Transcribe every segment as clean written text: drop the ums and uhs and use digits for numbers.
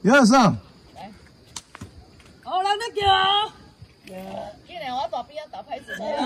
要上。 好，人在叫。 今年我大边啊打牌子呢。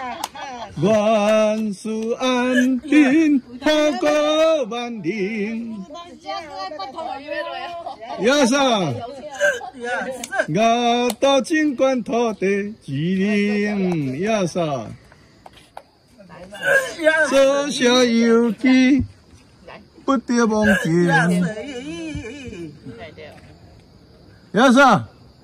万事安定，好过万灵。要上。我到尽管土地之灵，要上。做下游记，不得忘记。要上。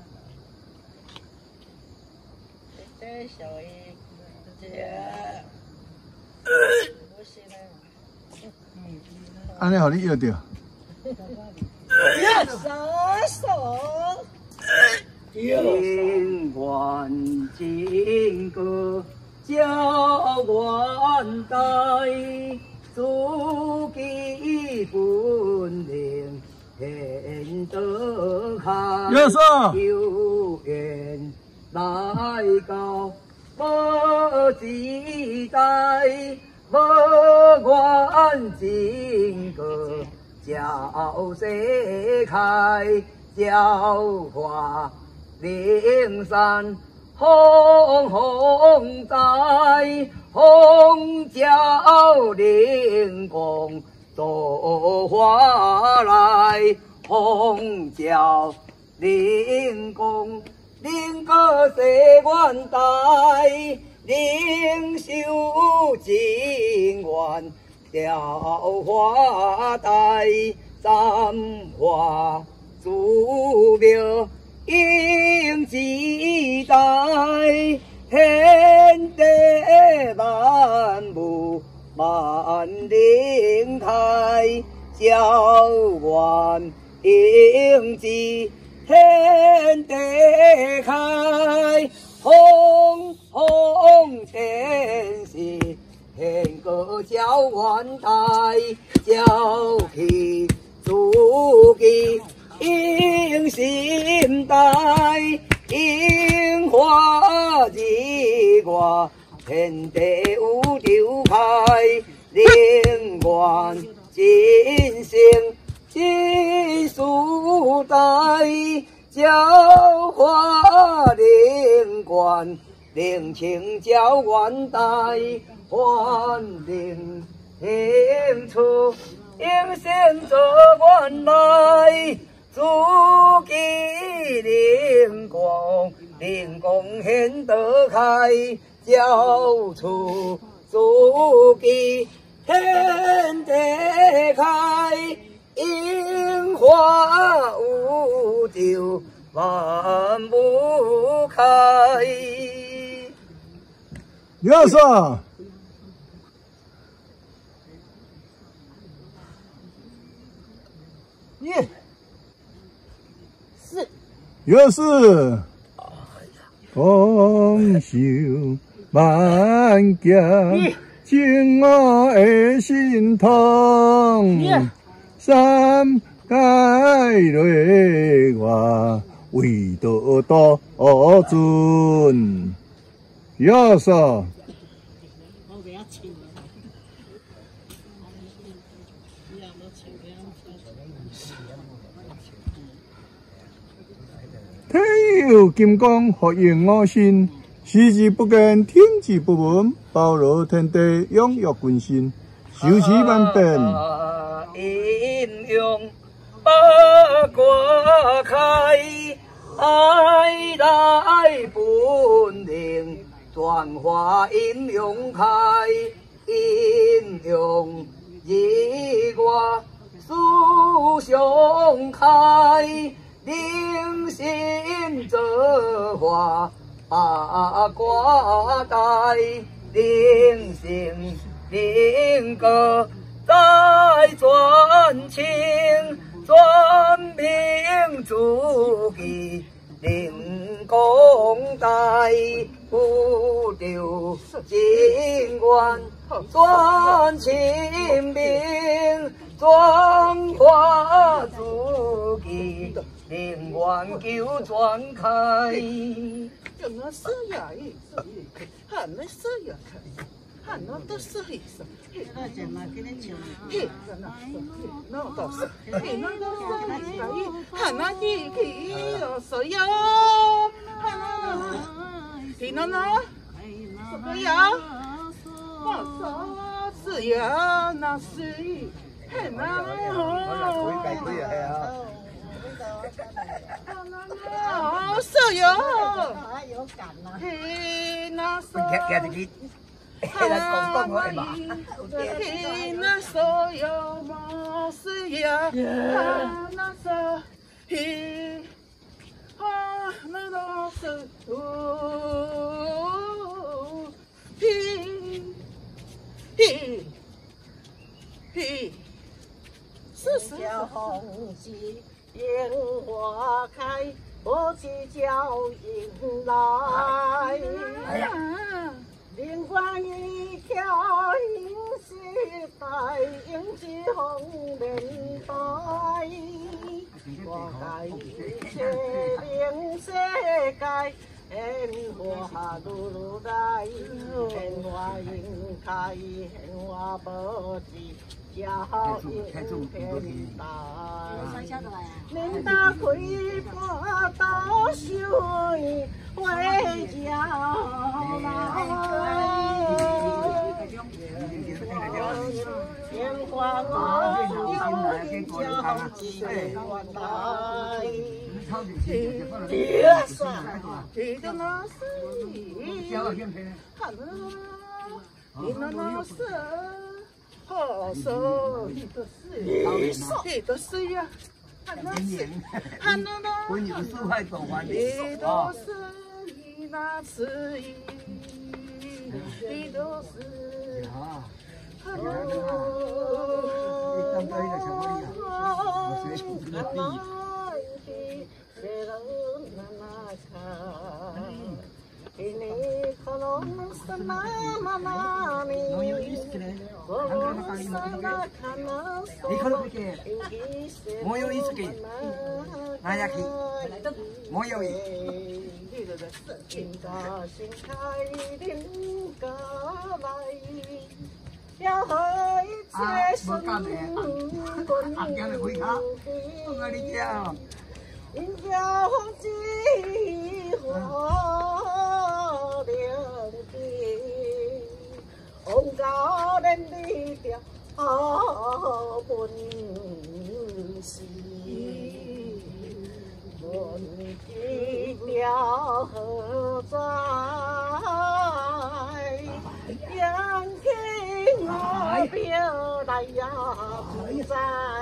安尼，互你摇着。 情愿情歌叫元代，自己本领显得开。有缘来到无期待，无愿情歌叫世开，叫花灵山红红在，红照灵光做花来，红照灵光灵个世元代，灵修情愿调花带，三花祖庙应期待，天地万物万灵台，教愿应期天地开，红红天时天个教元代，教起自己应心带，樱花日外，天地有流开，灵愿真心真事代，教化灵愿灵情教元代，还灵应出应先做原来，自己灵光灵光显得开，教出自己天地开，樱花有就万物开。 要上。又是红袖万家，敬我的心痛。三界内外，唯独多尊。又是。天有金光，福应我心。视之不见，听之不闻，包罗天地，养育群星，修持万变。 阴阳八卦开，爱来本领，转化阴阳开，阴阳日外，思想开。灵心做化八卦带，灵性灵格在传情，传明自己灵功带，不丢情愿传情明，转化自己。灵愿求传开， 怎么这样？还没这样？ 喊那都是意思，那怎么给你讲？嘿，那都是，嘿，那都是意思，喊那一起都是呀，喊那，嘿那那，什么呀？那是呀，那是，嘿那那，是呀，嘿那是。嘿，那所有梦是呀，那所嘿，那都是嘿，是红旗烟花开，我去叫迎来。 哎呀！ 灵光一条银丝带，迎接红莲白。我该一切灵世界，鲜花如如来，鲜花迎开，鲜花不知。叫迎天大，恁打开花刀手回家来，烟花我有点叫几万来，别耍，这个那是你那那是。好手，你的是呀，喊那是，喊那那，你都是你那是你都是，喊那ini kalau sana mana ni, kalau sana kana moyo isuke, nayaki, moyo i. 心家心开定家来，要和一切生滚因要几花两地，红高连理条本是，本地条何在？阳天我飘来呀不在，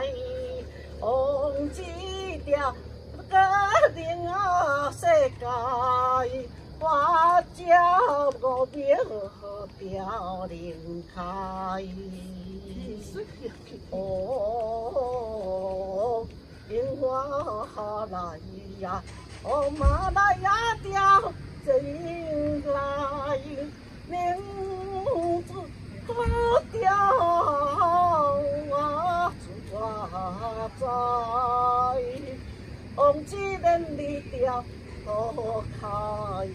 红枝条。个人啊，世界花椒五苗凋零开。哦，樱花来呀，哦马来呀掉进来，明子花掉啊在。红枝连理条开，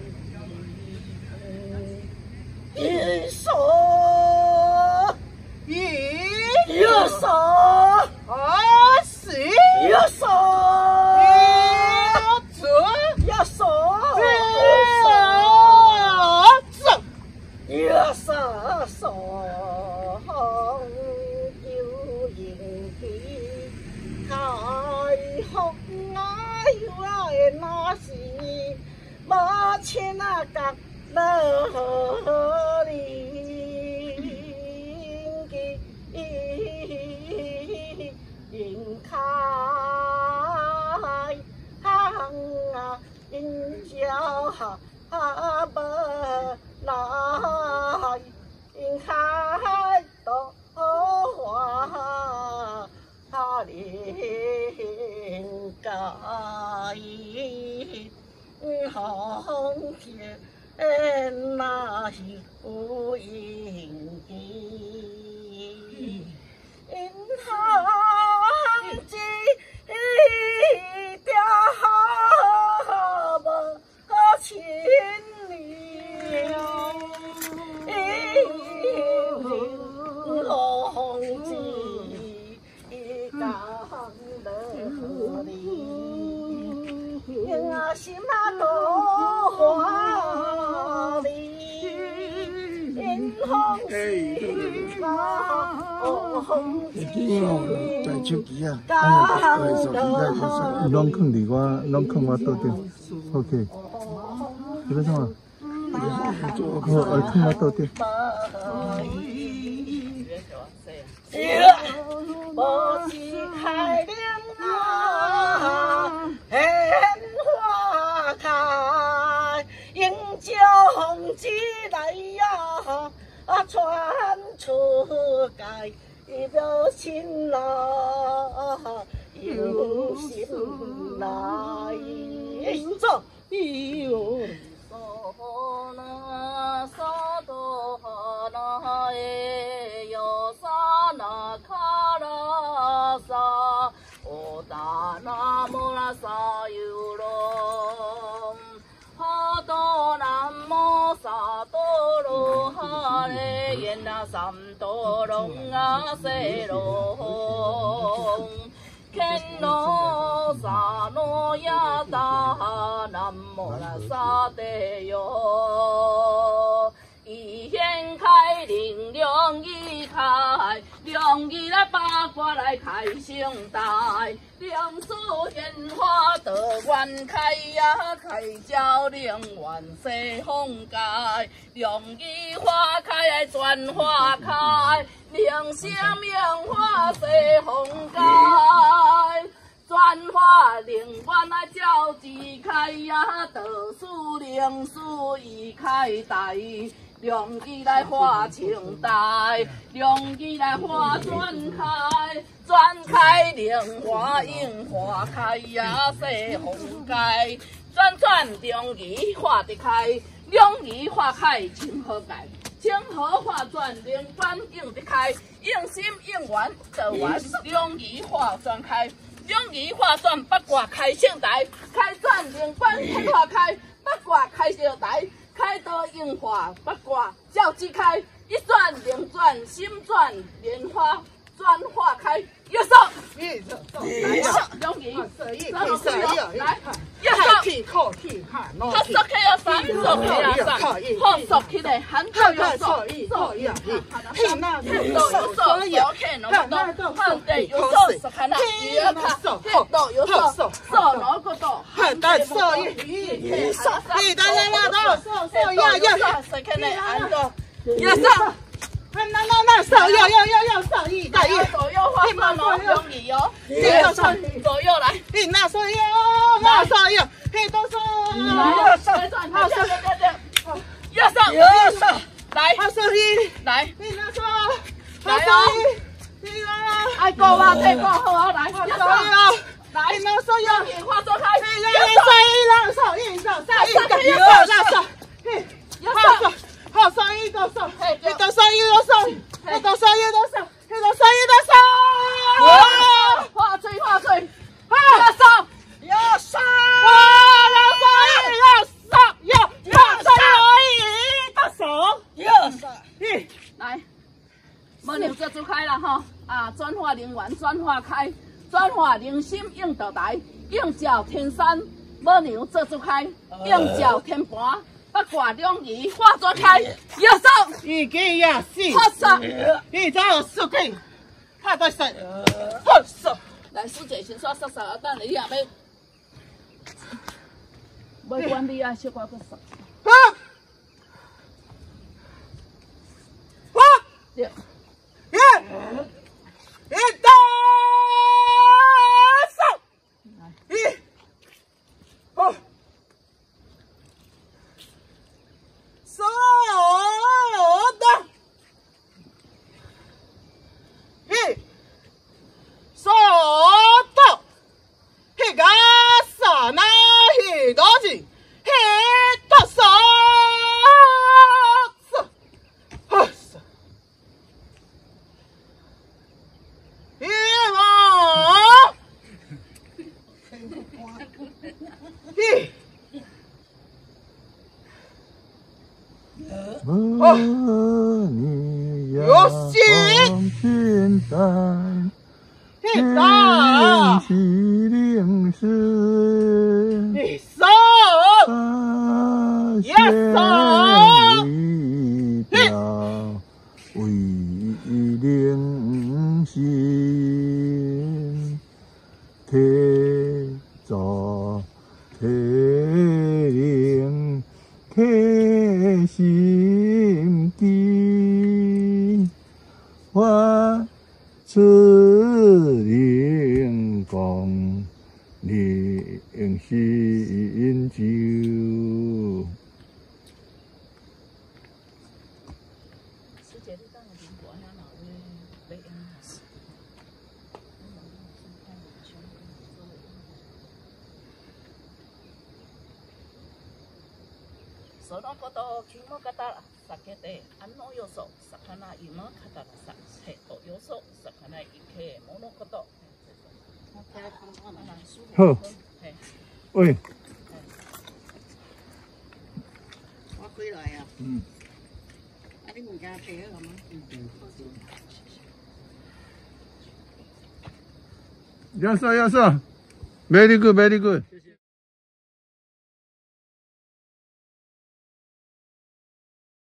一手一手二十一手一手一手有迎天开红。那是马前那个那里迎开行啊，迎叫不来，迎开多花连盖。红天那有迎地，行之条无千里。 那心啊多华丽，因红喜啊，红喜。 在手机啊， 手机在拢放伫我，拢放我桌顶 ，OK。你要什么？我放我桌顶。 无是开铃啊，鲜花开，迎朝风之来呀，传出界，有心来，有心来，走，哟。那萨多那耶哟萨那卡拉萨，哦达那摩拉萨尤罗，哈多南摩萨多罗哈嘞耶那三多隆啊塞隆。天罗萨罗呀达南摩拉萨德哟，一眼开灵两仪开，两仪来八卦来开声台，两束烟花得愿开呀，开照两万西风界，两仪花开来转花开。两声名花西风街，转花灵源来照枝开呀，道士灵士已开台，两仪来花青台，两仪来花转开，转开莲花樱花开呀，西风街，转转中仪花得开，两仪花开清河界。清河花转灵幡应得开，应心应缘得完，两仪花转开，两仪花转八卦开圣台，开转灵幡天花开，八卦开圣台，开道应化八卦照枝开，一转灵转心转莲花转花开，右手，两仪，来。太气靠气汗，他说起要三，说起要三，好说起来，很多有说，说呀，嘿那有说，所以看那么多，看对有说，说看那有看，看到有说，说哪个多，很大说一，你大家要多，说要，谁看那很多，要上。那手要手一大一，左右画上咯，用力哦，左右来，你那手要，那手要，嘿都手，来，转，好手，右手，来，好手一，来，你那手，好手一，你啊，爱过啊，退过好啊，来，右手要，来，那手要，你画左开，右手，右手，嘿，右手。好手一个手，一个手，画嘴，右手，来，母牛这就开了哈，啊，转化灵源，转化开，转化灵心应得来，应照天山，母牛这就开，应照天盘。八卦两仪化转开，右手，一个呀四，好手，你再有四个，看到谁？好手，来师姐先刷刷啊，等你也要，没管你啊，小瓜个手。对，一打手，一，好。手的，手的，那个啥那很多字，很多手，好手，一毛，一。有心天台，天喜灵师，你手。 为灵心，体作体灵，体心机，我出灵光，灵心咒。 そのことキモカタ避けてあのよそ魚今カタラさへとよそ魚いけものこと。 好，喂， 我回来呀。 嗯， 啊，你唔加车了吗？ 要说，very good，very good。